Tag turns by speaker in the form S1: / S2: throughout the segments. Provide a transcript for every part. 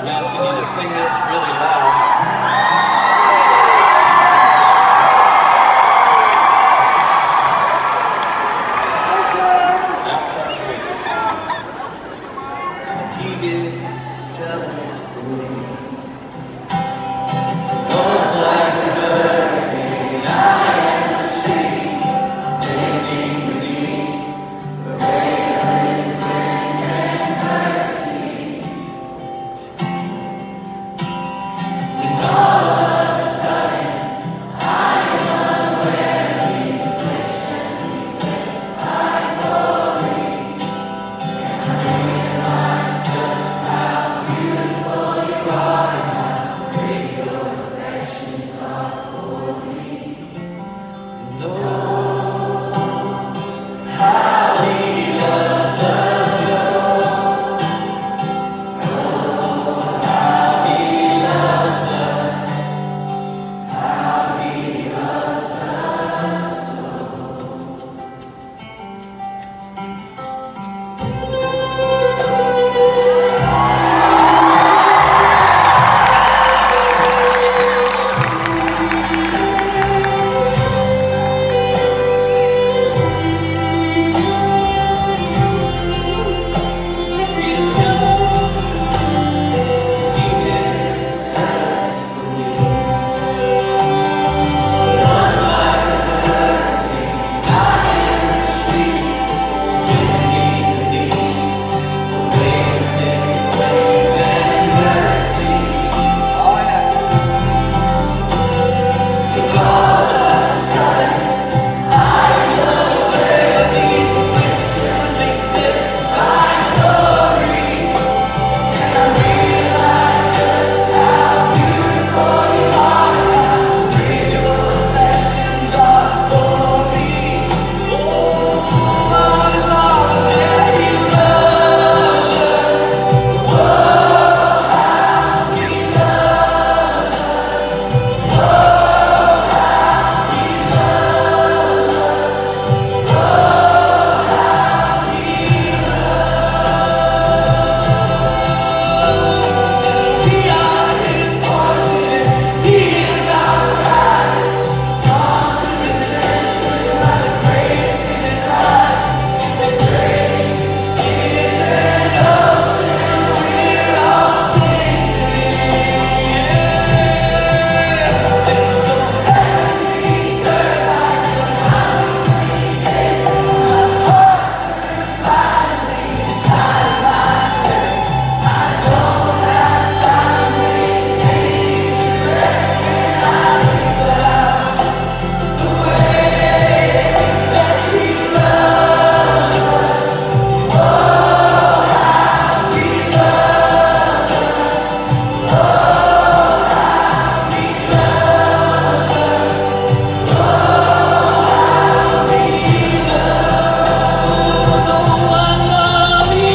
S1: Yes, we need to sing this really loud. Outside voices. He is jealous for me. Just like a hurricane, I am the sea, taking me away from his friend and mercy. And all of a sudden, I am unaware he's affliction, he lifts my glory. And I realize just how beautiful you are and how great your affections are for me. And oh, how he loves us so. Oh, how he loves us. How he loves us so. He is jealous. He is jealous for me. Just like a hurricane, I am the street, taking me away with his wave and mercy. Oh, yeah. And all of a sudden, I am aware of these afflictions, he lifts my glory. And I realize just how beautiful you are and how great your affections are for me. Oh, our Lord, yeah, he loves us. Oh, how he loves us. Oh, how he loves us. Oh, how he We are his portion, he is our prize. Drawn to redemption by the grace in his eyes. The grace is an ocean, we're all sinking. It's so heavy, stirred like a mighty wave. My heart turns violently inside my chest. I don't have time to take breath when I think about the way that he loves us. Oh, how he loves us. Oh, how he loves us. Oh, how he loves us. Oh, I love you.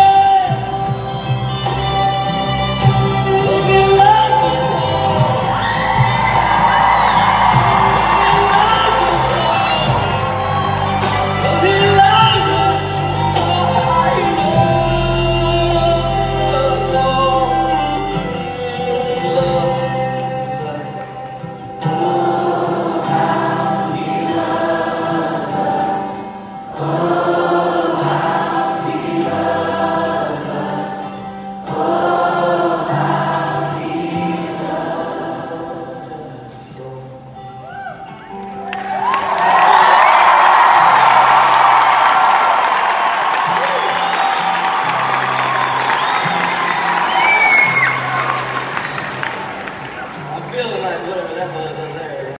S1: He loves us all. He loves us. Oh, how he loves us all. He loves us. Oh, how he loves us. Oh, how he loves us. Oh, how he loves us all. I'm feeling like whatever that was.